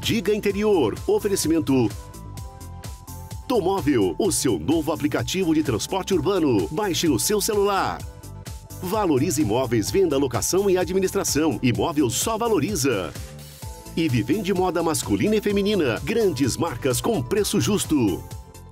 Diga Interior. Oferecimento Tomóvel, o seu novo aplicativo de transporte urbano. Baixe no seu celular. Valorize Imóveis, venda, locação e administração. Imóvel só valoriza. E Vivende Moda masculina e feminina. Grandes marcas com preço justo.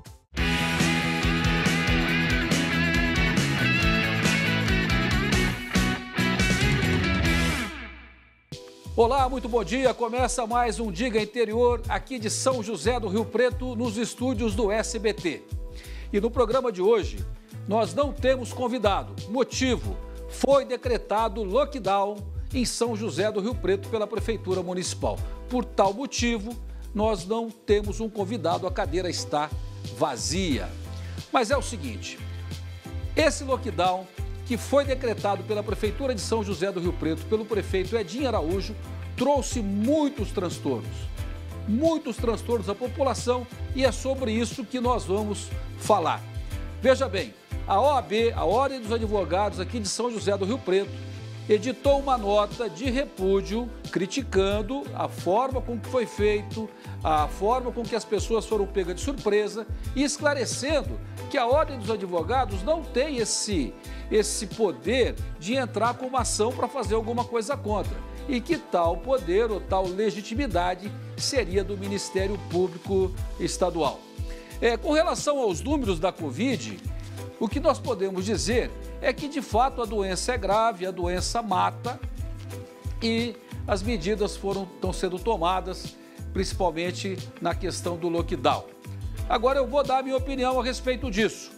Olá, muito bom dia. Começa mais um Diga Interior aqui de São José do Rio Preto, nos estúdios do SBT. E no programa de hoje, nós não temos convidado. Motivo: foi decretado lockdown em São José do Rio Preto pela Prefeitura Municipal. Por tal motivo, nós não temos um convidado, a cadeira está vazia. Mas é o seguinte, esse lockdown que foi decretado pela Prefeitura de São José do Rio Preto, pelo prefeito Edinho Araújo, trouxe muitos transtornos à população, e é sobre isso que nós vamos falar. Veja bem, a OAB, a Ordem dos Advogados aqui de São José do Rio Preto, editou uma nota de repúdio criticando a forma com que foi feito, a forma com que as pessoas foram pegas de surpresa e esclarecendo que a Ordem dos Advogados não tem esse poder de entrar com uma ação para fazer alguma coisa contra, e que tal poder ou tal legitimidade seria do Ministério Público Estadual. Com relação aos números da Covid, o que nós podemos dizer é que, de fato, a doença é grave, a doença mata, e as medidas estão sendo tomadas, principalmente na questão do lockdown. Agora eu vou dar a minha opinião a respeito disso.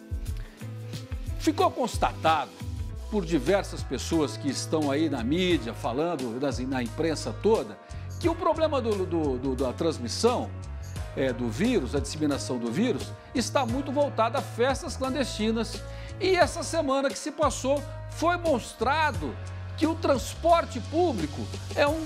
Ficou constatado por diversas pessoas que estão aí na mídia, falando na imprensa toda, que o problema da transmissão do vírus, a disseminação do vírus, está muito voltada a festas clandestinas. E essa semana que se passou foi mostrado que o transporte público é um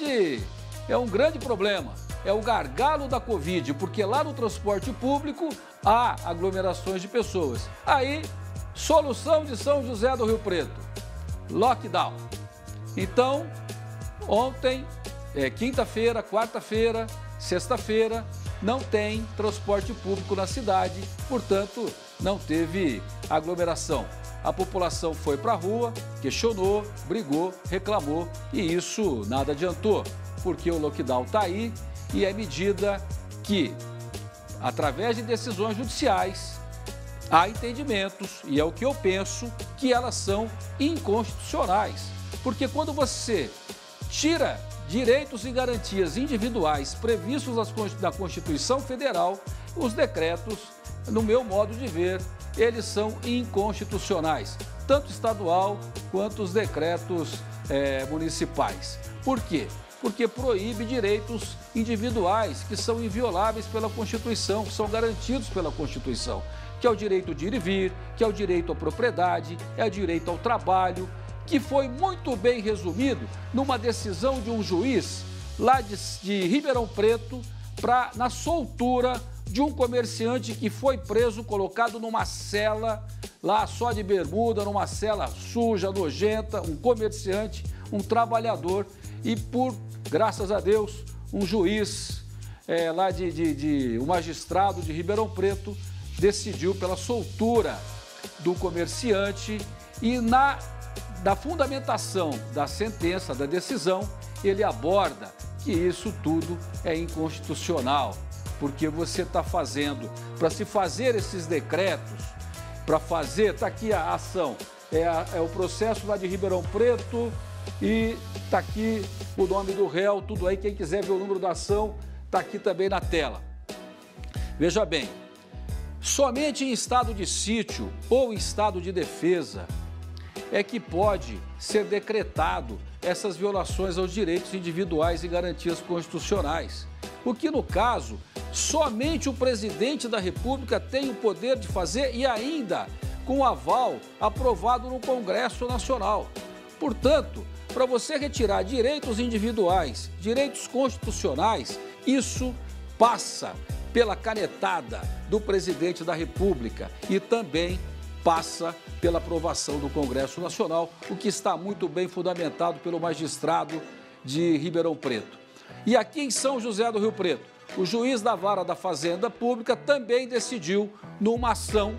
grande problema, é o gargalo da Covid, porque lá no transporte público há aglomerações de pessoas. Aí, solução de São José do Rio Preto: lockdown. Então, ontem, quinta-feira, quarta-feira, sexta-feira, não tem transporte público na cidade, portanto, não teve aglomeração. A população foi para a rua, questionou, brigou, reclamou, e isso nada adiantou, porque o lockdown está aí e é medida que, através de decisões judiciais, há entendimentos, e é o que eu penso, que elas são inconstitucionais. Porque quando você tira direitos e garantias individuais previstos na Constituição Federal, os decretos, no meu modo de ver, eles são inconstitucionais, tanto estadual quanto os decretos municipais. Por quê? Porque proíbe direitos individuais que são invioláveis pela Constituição, que são garantidos pela Constituição, que é o direito de ir e vir, que é o direito à propriedade, é o direito ao trabalho, que foi muito bem resumido numa decisão de um juiz lá de Ribeirão Preto, na soltura de um comerciante que foi preso, colocado numa cela, lá só de bermuda, numa cela suja, nojenta, um comerciante, um trabalhador, e graças a Deus, um juiz um magistrado de Ribeirão Preto decidiu pela soltura do comerciante, e da fundamentação da sentença, da decisão, ele aborda que isso tudo é inconstitucional, porque você está fazendo, para se fazer esses decretos, está aqui a ação, é o processo lá de Ribeirão Preto, e está aqui o nome do réu, tudo aí, quem quiser ver o número da ação, está aqui também na tela. Veja bem, somente em estado de sítio ou em estado de defesa é que pode ser decretado essas violações aos direitos individuais e garantias constitucionais. O que, no caso, somente o presidente da República tem o poder de fazer, e ainda com aval aprovado no Congresso Nacional. Portanto, para você retirar direitos individuais, direitos constitucionais, isso passa pela canetada do presidente da República e também passa pela aprovação do Congresso Nacional, o que está muito bem fundamentado pelo magistrado de Ribeirão Preto. E aqui em São José do Rio Preto, o juiz da Vara da Fazenda Pública também decidiu numa ação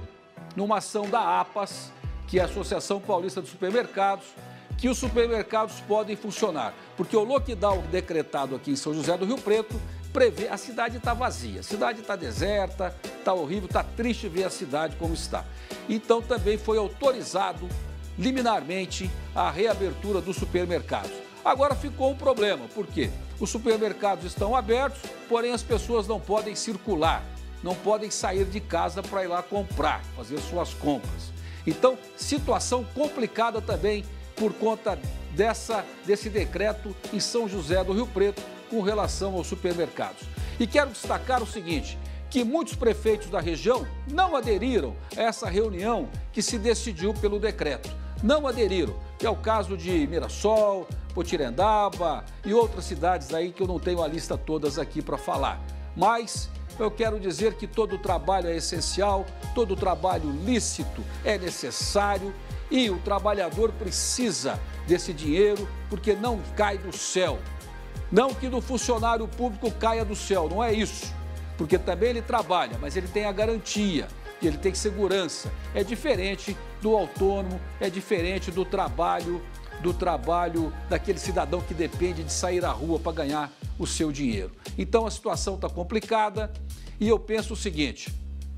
da APAS, que é a Associação Paulista de Supermercados, que os supermercados podem funcionar. Porque o lockdown decretado aqui em São José do Rio Preto prevê, a cidade está vazia, a cidade está deserta, está horrível, está triste ver a cidade como está. Então também foi autorizado liminarmente a reabertura dos supermercados. Agora ficou um problema, por quê? Os supermercados estão abertos, porém as pessoas não podem circular, não podem sair de casa para ir lá comprar, fazer suas compras. Então, situação complicada também por conta desse decreto em São José do Rio Preto com relação aos supermercados. E quero destacar o seguinte, que muitos prefeitos da região não aderiram a essa reunião que se decidiu pelo decreto. Não aderiram, que é o caso de Mirassol, Potirendaba e outras cidades aí que eu não tenho a lista todas aqui para falar. Mas eu quero dizer que todo trabalho é essencial, todo trabalho lícito é necessário e o trabalhador precisa desse dinheiro porque não cai do céu. Não que do funcionário público caia do céu, não é isso. Porque também ele trabalha, mas ele tem a garantia, ele tem segurança. É diferente do autônomo, é diferente do trabalho daquele cidadão que depende de sair à rua para ganhar o seu dinheiro. Então a situação está complicada e eu penso o seguinte,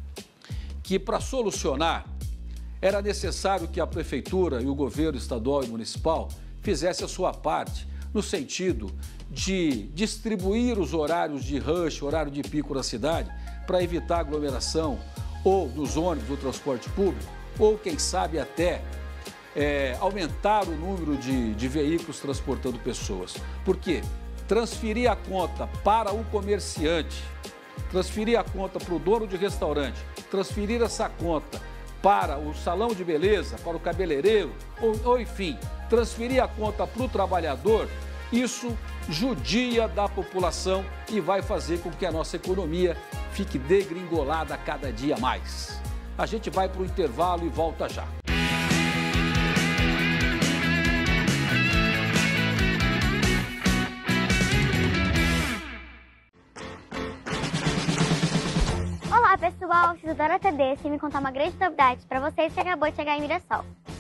que para solucionar era necessário que a prefeitura e o governo estadual e municipal fizessem a sua parte no sentido de distribuir os horários de rush, horário de pico na cidade, para evitar aglomeração ou nos ônibus do transporte público, ou quem sabe até aumentar o número de veículos transportando pessoas. Por quê? Transferir a conta para o comerciante, transferir a conta para o dono de restaurante, transferir essa conta para o salão de beleza, para o cabeleireiro, ou enfim, transferir a conta para o trabalhador, isso judia da população e vai fazer com que a nossa economia fique degringolada a cada dia mais. A gente vai para o intervalo e volta já. Olá pessoal, sou a Dora Tedeschi e me contar uma grande novidade para vocês que acabou de chegar em Mirassol.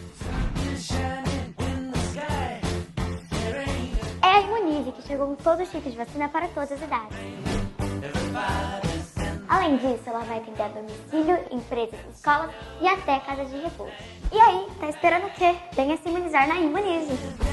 É a Imunize, que chegou com todo tipo de vacina para todas as idades. Além disso, ela vai atender a domicílio, empresas, escolas e até casas de repouso. E aí, tá esperando o quê? Venha se imunizar na Imunize.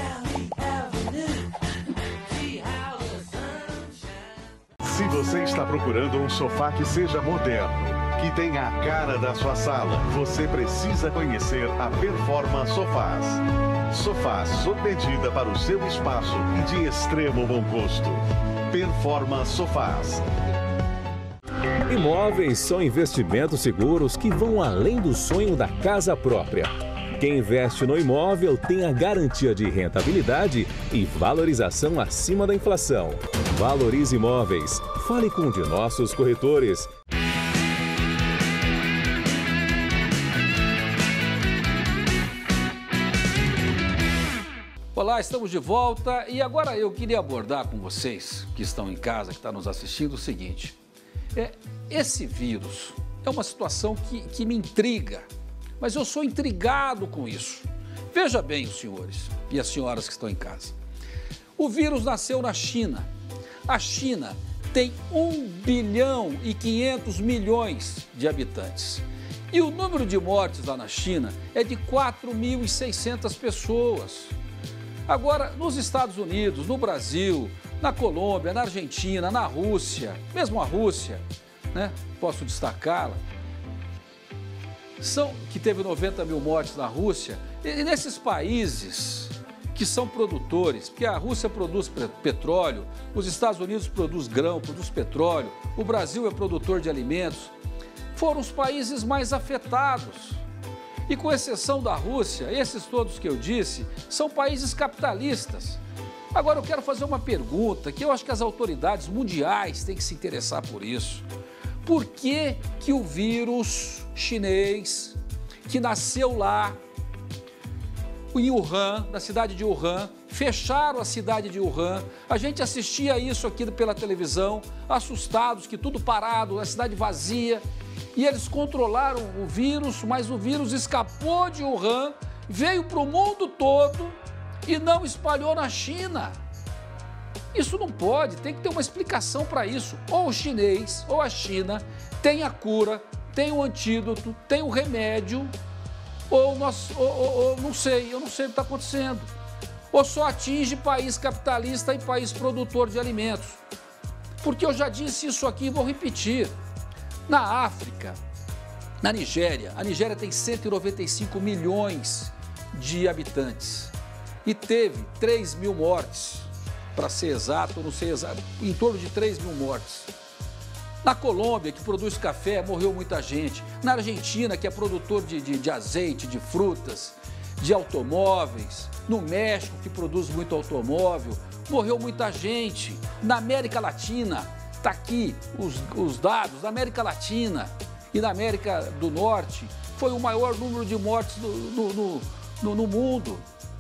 Se você está procurando um sofá que seja moderno, que tenha a cara da sua sala, você precisa conhecer a Performa Sofás. Sofás sob medida para o seu espaço e de extremo bom gosto. Performa Sofás. Imóveis são investimentos seguros que vão além do sonho da casa própria. Quem investe no imóvel tem a garantia de rentabilidade e valorização acima da inflação. Valorize Imóveis. Fale com um de nossos corretores. Olá, estamos de volta e agora eu queria abordar com vocês que estão em casa, que estão nos assistindo, o seguinte. Esse vírus é uma situação que me intriga, mas eu sou intrigado com isso. Veja bem, os senhores e as senhoras que estão em casa. O vírus nasceu na China. A China tem 1 bilhão e 500 milhões de habitantes. E o número de mortes lá na China é de 4.600 pessoas. Agora, nos Estados Unidos, no Brasil, na Colômbia, na Argentina, na Rússia, mesmo a Rússia, né? Posso destacá-la, que teve 90 mil mortes na Rússia, e nesses países que são produtores, porque a Rússia produz petróleo, os Estados Unidos produz grão, produz petróleo, o Brasil é produtor de alimentos, foram os países mais afetados. E com exceção da Rússia, esses todos que eu disse, são países capitalistas. Agora eu quero fazer uma pergunta, que eu acho que as autoridades mundiais têm que se interessar por isso. Por que que o vírus chinês, que nasceu lá, em Wuhan, na cidade de Wuhan, fecharam a cidade de Wuhan. A gente assistia isso aqui pela televisão, assustados, que tudo parado, a cidade vazia. E eles controlaram o vírus, mas o vírus escapou de Wuhan, veio para o mundo todo e não espalhou na China. Isso não pode, tem que ter uma explicação para isso. Ou o chinês, ou a China tem a cura, tem o antídoto, tem o remédio, ou não sei, eu não sei o que está acontecendo. Ou só atinge país capitalista e país produtor de alimentos. Porque eu já disse isso aqui e vou repetir. Na África, na Nigéria, a Nigéria tem 195 milhões de habitantes e teve 3 mil mortes, para ser exato, não sei exato, em torno de 3 mil mortes. Na Colômbia, que produz café, morreu muita gente. Na Argentina, que é produtor de azeite, de frutas, de automóveis. No México, que produz muito automóvel, morreu muita gente. Na América Latina, está aqui os dados, da América Latina e na América do Norte, foi o maior número de mortes no mundo.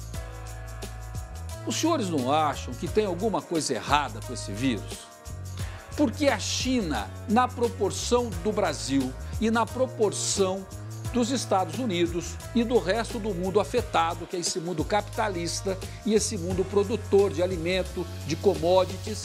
Os senhores não acham que tem alguma coisa errada com esse vírus? Porque a China, na proporção do Brasil e na proporção dos Estados Unidos e do resto do mundo afetado, que é esse mundo capitalista e esse mundo produtor de alimento, de commodities,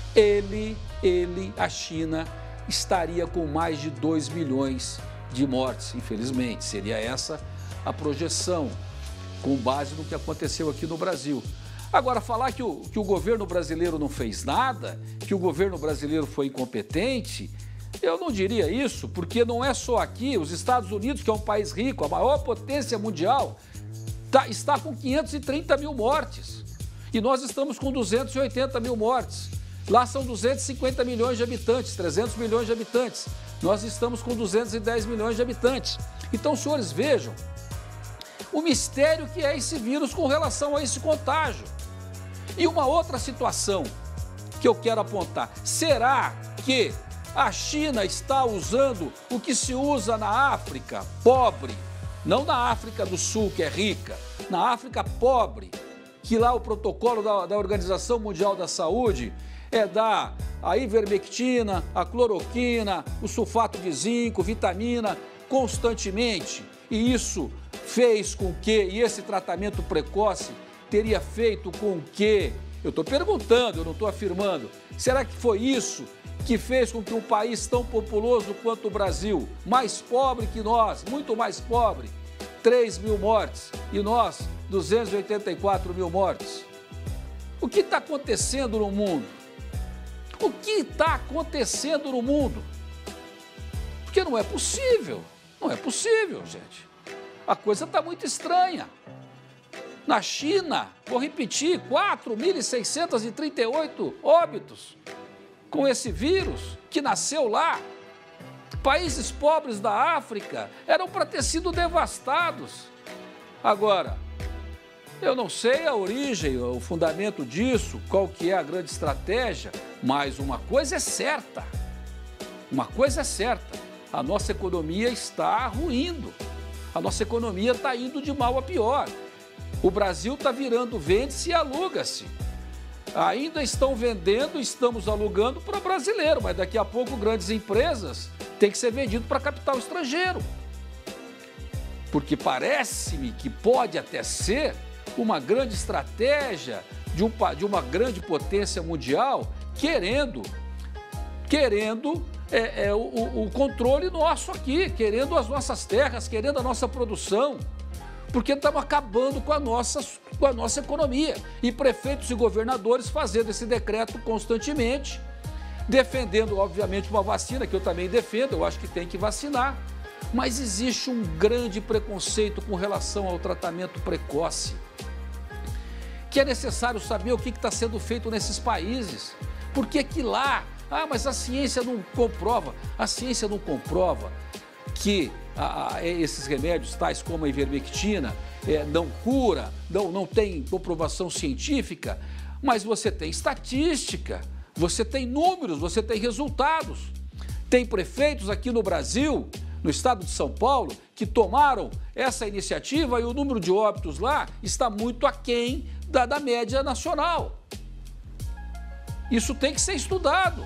a China, estaria com mais de 2 milhões de mortes, infelizmente. Seria essa a projeção, com base no que aconteceu aqui no Brasil. Agora, falar que o governo brasileiro não fez nada, que o governo brasileiro foi incompetente, eu não diria isso, porque não é só aqui. Os Estados Unidos, que é um país rico, a maior potência mundial, está com 530 mil mortes. E nós estamos com 280 mil mortes. Lá são 250 milhões de habitantes, 300 milhões de habitantes. Nós estamos com 210 milhões de habitantes. Então, senhores, vejam o mistério que é esse vírus com relação a esse contágio. E uma outra situação que eu quero apontar. Será que a China está usando o que se usa na África pobre? Não na África do Sul, que é rica. Na África pobre, que lá o protocolo da Organização Mundial da Saúde é dar a ivermectina, a cloroquina, o sulfato de zinco, vitamina, constantemente. E isso fez com que, e esse tratamento precoce teria feito com que, eu estou perguntando, eu não estou afirmando, será que foi isso que fez com que um país tão populoso quanto o Brasil, mais pobre que nós, muito mais pobre, 3 mil mortes e nós, 284 mil mortes? O que está acontecendo no mundo? O que está acontecendo no mundo? Porque não é possível, gente. A coisa está muito estranha. Na China, vou repetir, 4.638 óbitos com esse vírus que nasceu lá. Países pobres da África eram para ter sido devastados. Agora, eu não sei a origem, o fundamento disso, qual que é a grande estratégia, mas uma coisa é certa, a nossa economia está ruindo, a nossa economia está indo de mal a pior. O Brasil está virando vende-se e aluga-se. Ainda estão vendendo, estamos alugando para brasileiro, mas daqui a pouco grandes empresas têm que ser vendido para capital estrangeiro. Porque parece-me que pode até ser uma grande estratégia de uma grande potência mundial querendo o controle nosso aqui, querendo as nossas terras, querendo a nossa produção, porque estamos acabando com a nossa economia. E prefeitos e governadores fazendo esse decreto constantemente, defendendo, obviamente, uma vacina, que eu também defendo, eu acho que tem que vacinar. Mas existe um grande preconceito com relação ao tratamento precoce, que é necessário saber o que está sendo feito nesses países. Por que lá? Mas a ciência não comprova. A ciência não comprova que esses remédios, tais como a ivermectina, não cura, não tem comprovação científica, mas você tem estatística, você tem números, você tem resultados. Tem prefeitos aqui no Brasil, no estado de São Paulo, que tomaram essa iniciativa e o número de óbitos lá está muito aquém da média nacional. Isso tem que ser estudado.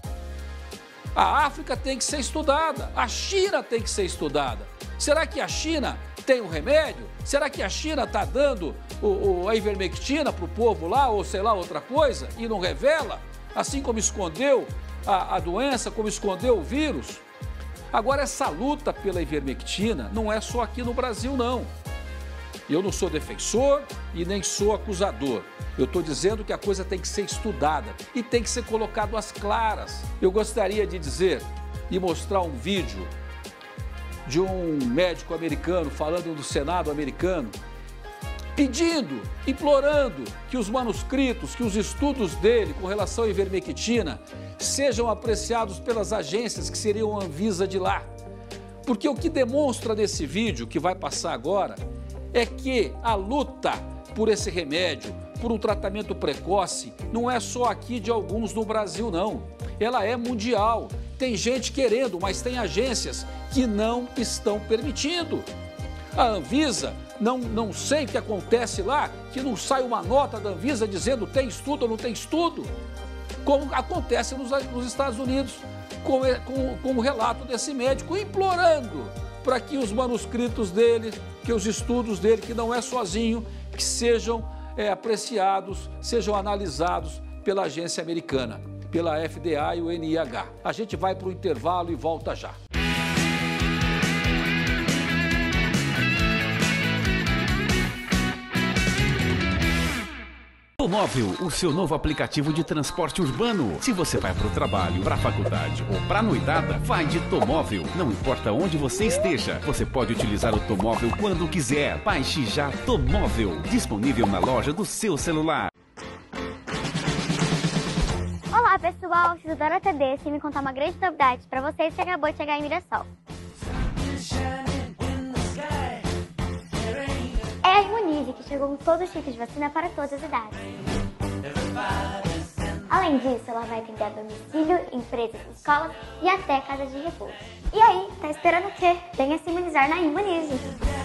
A África tem que ser estudada, a China tem que ser estudada. Será que a China tem um remédio? Será que a China está dando a ivermectina para o povo lá, ou sei lá, outra coisa, e não revela? Assim como escondeu a doença, como escondeu o vírus? Agora, essa luta pela ivermectina não é só aqui no Brasil, não. Eu não sou defensor e nem sou acusador. Eu estou dizendo que a coisa tem que ser estudada e tem que ser colocado às claras. Eu gostaria de dizer e mostrar um vídeo de um médico americano falando do Senado americano, pedindo, implorando que os manuscritos, que os estudos dele com relação à ivermectina sejam apreciados pelas agências que seriam a Anvisa de lá. Porque o que demonstra nesse vídeo que vai passar agora é que a luta por esse remédio, por um tratamento precoce, não é só aqui de alguns no Brasil, não. Ela é mundial. Tem gente querendo, mas tem agências que não estão permitindo. A Anvisa, não sei o que acontece lá, que não sai uma nota da Anvisa dizendo tem estudo ou não tem estudo, como acontece nos Estados Unidos, com o relato desse médico implorando para que os manuscritos dele, que os estudos dele, que não é sozinho, que sejam apreciados, sejam analisados pela agência americana, pela FDA e o NIH. A gente vai para o intervalo e volta já. Tomóvel, o seu novo aplicativo de transporte urbano. Se você vai para o trabalho, para a faculdade ou para a noitada, vai de Tomóvel. Não importa onde você esteja, você pode utilizar o Tomóvel quando quiser. Baixe já Tomóvel, disponível na loja do seu celular. Olá pessoal, sou a Dora Desse e me contar uma grande novidade para vocês que acabou de chegar em Mirassol. É a Imunize, que chegou com todos os tipos de vacina para todas as idades. Além disso, ela vai atender a domicílio, empresas, escolas e até casas de repouso. E aí, tá esperando o quê? Venha se imunizar na Imunize.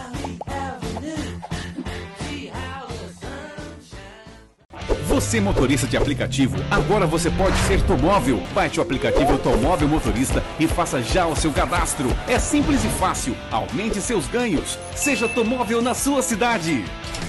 Você, motorista de aplicativo, agora você pode ser Tomóvel. Baixe o aplicativo Tomóvel Motorista e faça já o seu cadastro. É simples e fácil. Aumente seus ganhos. Seja Tomóvel na sua cidade.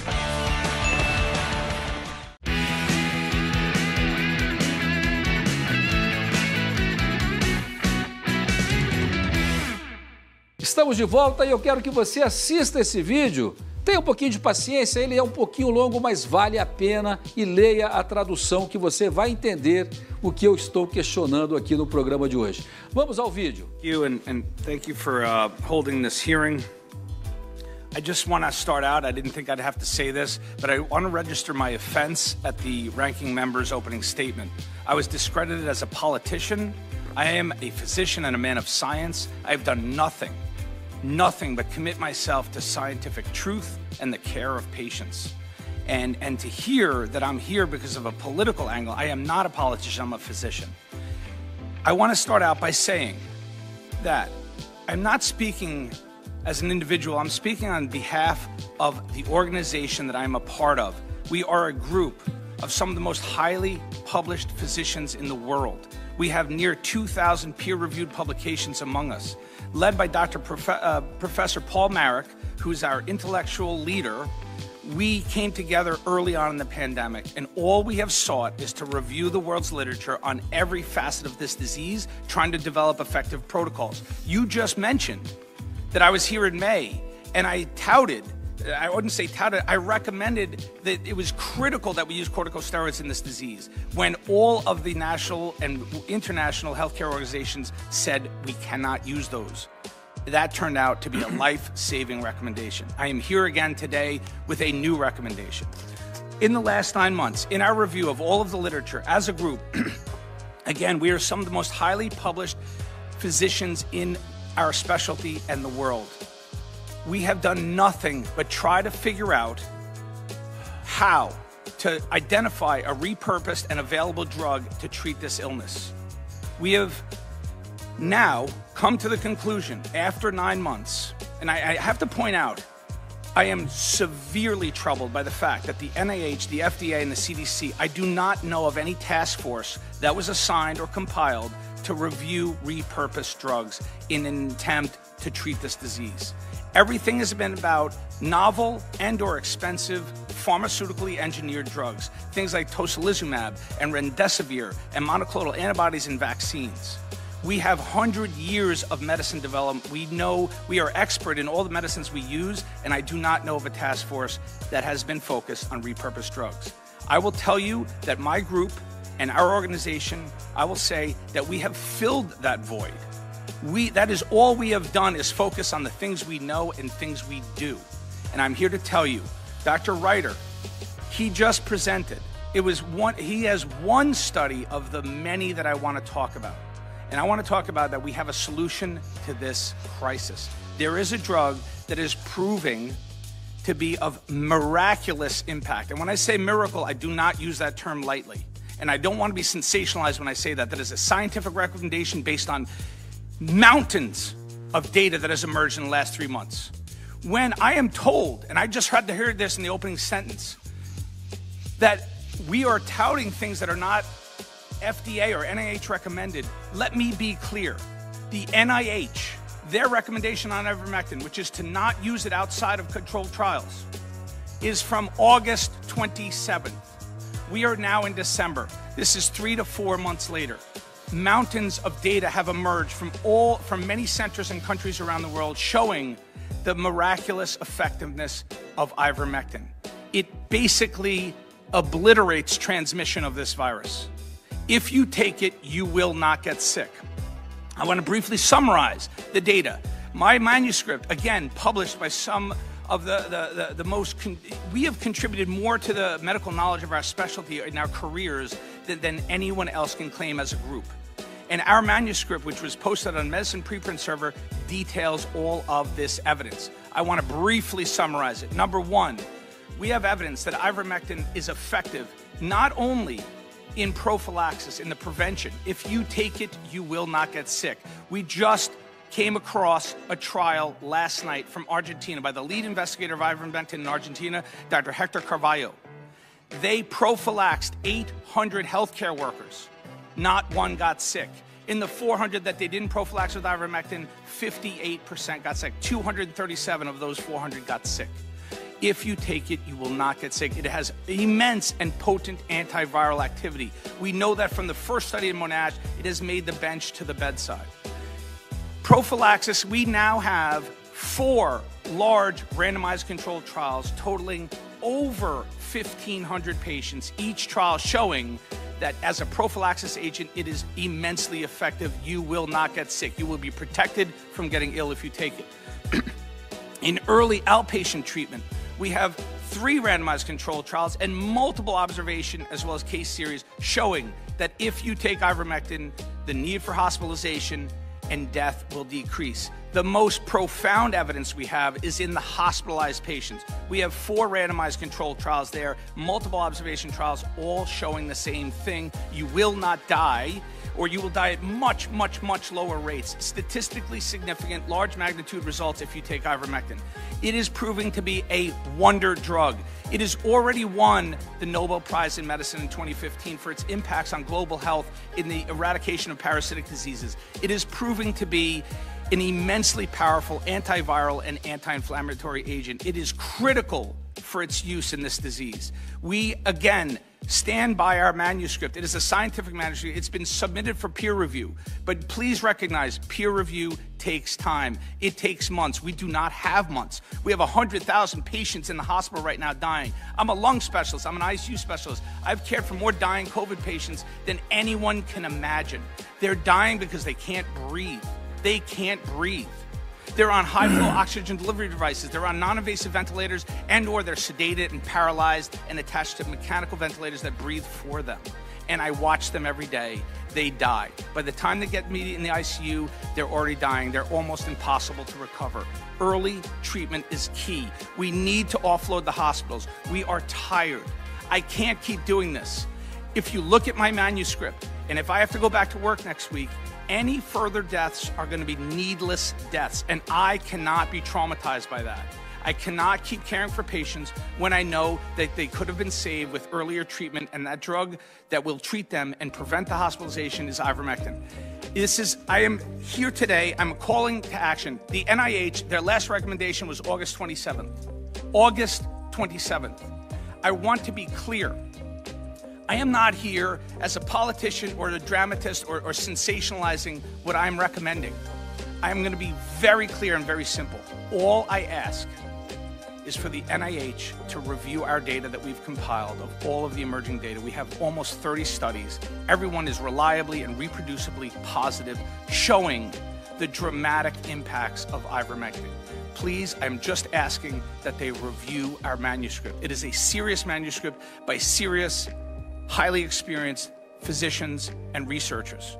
Estamos de volta e eu quero que você assista esse vídeo. Tenha um pouquinho de paciência, ele é um pouquinho longo, mas vale a pena, e leia a tradução que você vai entender o que eu estou questionando aqui no programa de hoje. Vamos ao vídeo. Thank you for holding this hearing. I just want to start out, I didn't think I'd have to say this, but I want to register my offense at the ranking member's opening statement. I was discredited as a politician. I am a physician and a man of science. I've done nothing but commit myself to scientific truth and the care of patients. And to hear that I'm here because of a political angle, I am not a politician, I'm a physician. I want to start out by saying that I'm not speaking as an individual, I'm speaking on behalf of the organization that I'm a part of. We are a group of some of the most highly published physicians in the world. We have near 2,000 peer-reviewed publications among us, led by Professor Paul Marik, who's our intellectual leader. We came together early on in the pandemic, and all we have sought is to review the world's literature on every facet of this disease, trying to develop effective protocols. You just mentioned that I was here in May, and I recommended that it was critical that we use corticosteroids in this disease when all of the national and international healthcare organizations said we cannot use those. That turned out to be a life-saving recommendation. I am here again today with a new recommendation. In the last 9 months, in our review of all of the literature as a group, again, we are some of the most highly published physicians in our specialty and the world. We have done nothing but try to figure out how to identify a repurposed and available drug to treat this illness. We have now come to the conclusion after 9 months, and I have to point out, I am severely troubled by the fact that the NIH, the FDA, and the CDC, I do not know of any task force that was assigned or compiled to review repurposed drugs in an attempt to treat this disease. Everything has been about novel and or expensive pharmaceutically engineered drugs, things like tocilizumab and remdesivir and monoclonal antibodies and vaccines. We have 100 years of medicine development. We know we are expert in all the medicines we use, and I do not know of a task force that has been focused on repurposed drugs. I will tell you that my group and our organization, I will say that we have filled that void. That is all we have done, is focus on the things we know and things we do. And I'm here to tell you, Dr. Reiter, he just presented. He has one study of the many that I want to talk about. And I want to talk about that we have a solution to this crisis. There is a drug that is proving to be of miraculous impact. And when I say miracle, I do not use that term lightly. And I don't want to be sensationalized when I say that. That is a scientific recommendation based on mountains of data that has emerged in the last 3 months. When I am told, and I just had to hear this in the opening sentence, that we are touting things that are not FDA or NIH recommended, let me be clear. The NIH, their recommendation on ivermectin, which is to not use it outside of controlled trials, is from August 27th. We are now in December. This is 3 to 4 months later. Mountains of data have emerged from many centers and countries around the world showing the miraculous effectiveness of ivermectin. It basically obliterates transmission of this virus. If you take it, you will not get sick. I want to briefly summarize the data. My manuscript, again, published by some of the most, we have contributed more to the medical knowledge of our specialty in our careers than anyone else can claim as a group. And our manuscript, which was posted on Medicine Preprint Server, details all of this evidence. I want to briefly summarize it. Number one, we have evidence that ivermectin is effective not only in prophylaxis, in the prevention. If you take it, you will not get sick. We just came across a trial last night from Argentina by the lead investigator of ivermectin in Argentina, Dr. Hector Carvalho. They prophylaxed 800 healthcare workers. Not one got sick. In the 400 that they didn't prophylax with ivermectin, 58% got sick. 237 of those 400 got sick. If you take it, you will not get sick. It has immense and potent antiviral activity. We know that from the first study in Monash, it has made the bench to the bedside. Prophylaxis, we now have 4 large randomized controlled trials totaling over 1,500 patients, each trial showing that as a prophylaxis agent, it is immensely effective. You will not get sick. You will be protected from getting ill if you take it. In early outpatient treatment, we have 3 randomized controlled trials and multiple observation as well as case series showing that if you take ivermectin, the need for hospitalization and death will decrease. The most profound evidence we have is in the hospitalized patients. We have 4 randomized controlled trials there, multiple observation trials, all showing the same thing. You will not die, or you will die at much, much, much lower rates. Statistically significant, large magnitude results if you take ivermectin. It is proving to be a wonder drug. It has already won the Nobel Prize in Medicine in 2015 for its impacts on global health in the eradication of parasitic diseases. It is proving to be an immensely powerful antiviral and anti-inflammatory agent. It is critical for its use in this disease. We, again, stand by our manuscript. It is a scientific manuscript. It's been submitted for peer review. But please recognize, peer review takes time. It takes months. We do not have months. We have 100,000 patients in the hospital right now dying. I'm a lung specialist. I'm an ICU specialist. I've cared for more dying COVID patients than anyone can imagine. They're dying because they can't breathe. They can't breathe. They're on high-flow oxygen delivery devices. They're on non-invasive ventilators, and or they're sedated and paralyzed and attached to mechanical ventilators that breathe for them. And I watch them every day. They die. By the time they get me in the ICU, they're already dying. They're almost impossible to recover. Early treatment is key. We need to offload the hospitals. We are tired. I can't keep doing this. If you look at my manuscript, and if I have to go back to work next week, any further deaths are going to be needless deaths, and I cannot be traumatized by that. I cannot keep caring for patients when I know that they could have been saved with earlier treatment, and that drug that will treat them and prevent the hospitalization is ivermectin. I am here today, I'm calling to action. The NIH, their last recommendation was August 27th. August 27th. I want to be clear. I am not here as a politician or a dramatist or sensationalizing what I'm recommending. I am going to be very clear and very simple. All I ask is for the NIH to review our data that we've compiled of all of the emerging data. We have almost 30 studies. Everyone is reliably and reproducibly positive, showing the dramatic impacts of ivermectin. Please, I'm just asking that they review our manuscript. It is a serious manuscript by serious, highly experienced physicians and researchers.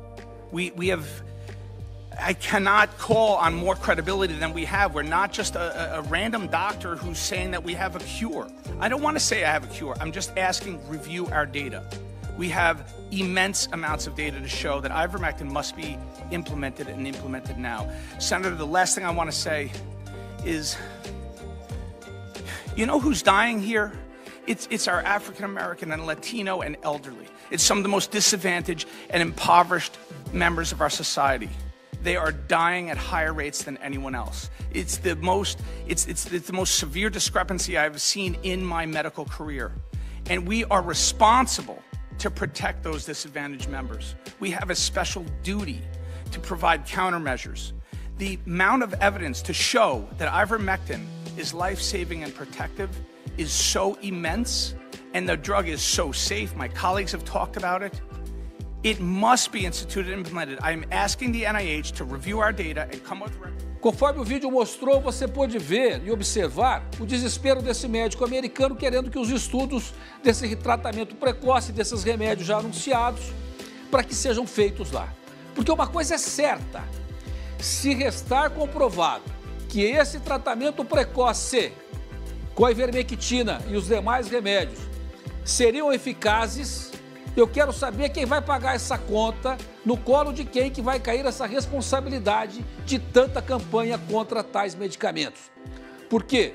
I cannot call on more credibility than we have. We're not just a random doctor who's saying that we have a cure. I don't want to say I have a cure. I'm just asking, review our data. We have immense amounts of data to show that ivermectin must be implemented and implemented now. Senator, the last thing I want to say is, you know who's dying here? It's our African American and Latino and elderly. It's some of the most disadvantaged and impoverished members of our society. They are dying at higher rates than anyone else. It's the most severe discrepancy I've seen in my medical career. And we are responsible to protect those disadvantaged members. We have a special duty to provide countermeasures. The amount of evidence to show that ivermectin is life-saving and protective is so immense, and the drug is so safe. My colleagues have talked about it. It must be instituted and implemented. I'm asking the NIH to review our data and come with... Conforme o vídeo mostrou, você pôde ver e observar o desespero desse médico americano querendo que os estudos desse tratamento precoce, desses remédios já anunciados, para que sejam feitos lá. Porque uma coisa é certa, se restar comprovado que esse tratamento precoce com a ivermectina e os demais remédios seriam eficazes, eu quero saber quem vai pagar essa conta, no colo de quem que vai cair essa responsabilidade de tanta campanha contra tais medicamentos. Por quê?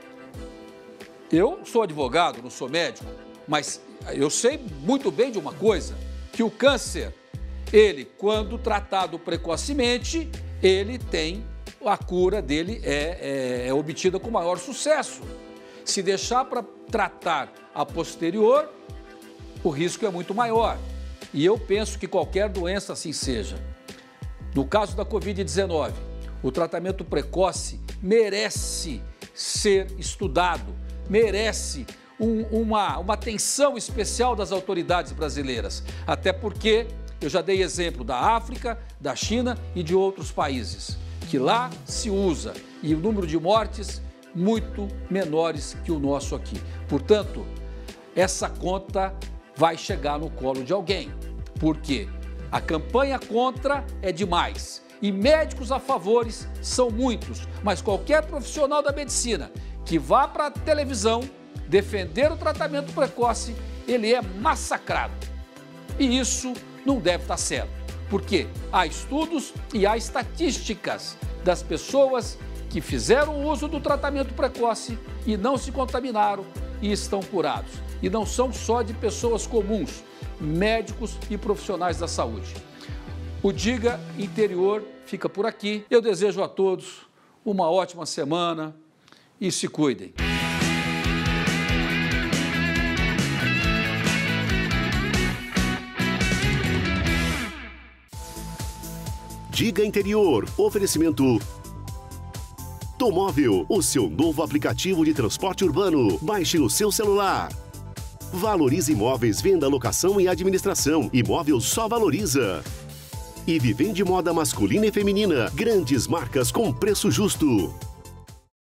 Eu sou advogado, não sou médico, mas eu sei muito bem de uma coisa, que o câncer, ele, quando tratado precocemente, ele tem, a cura dele é obtida com maior sucesso. Se deixar para tratar a posterior, o risco é muito maior. E eu penso que qualquer doença assim seja. No caso da Covid-19, o tratamento precoce merece ser estudado, merece uma atenção especial das autoridades brasileiras. Até porque eu já dei exemplo da África, da China e de outros países, que lá se usa, e o número de mortes muito menores que o nosso aqui. Portanto, essa conta vai chegar no colo de alguém, porque a campanha contra é demais e médicos a favores são muitos, mas qualquer profissional da medicina que vá para a televisão defender o tratamento precoce, ele é massacrado. E isso não deve estar certo, porque há estudos e há estatísticas das pessoas que fizeram uso do tratamento precoce e não se contaminaram e estão curados. E não são só de pessoas comuns, médicos e profissionais da saúde. O Diga Interior fica por aqui. Eu desejo a todos uma ótima semana e se cuidem. Diga Interior, oferecimento Tomóvel, o seu novo aplicativo de transporte urbano. Baixe no seu celular. Valorize Imóveis, venda, locação e administração. Imóvel só valoriza. E Vivende Moda masculina e feminina. Grandes marcas com preço justo.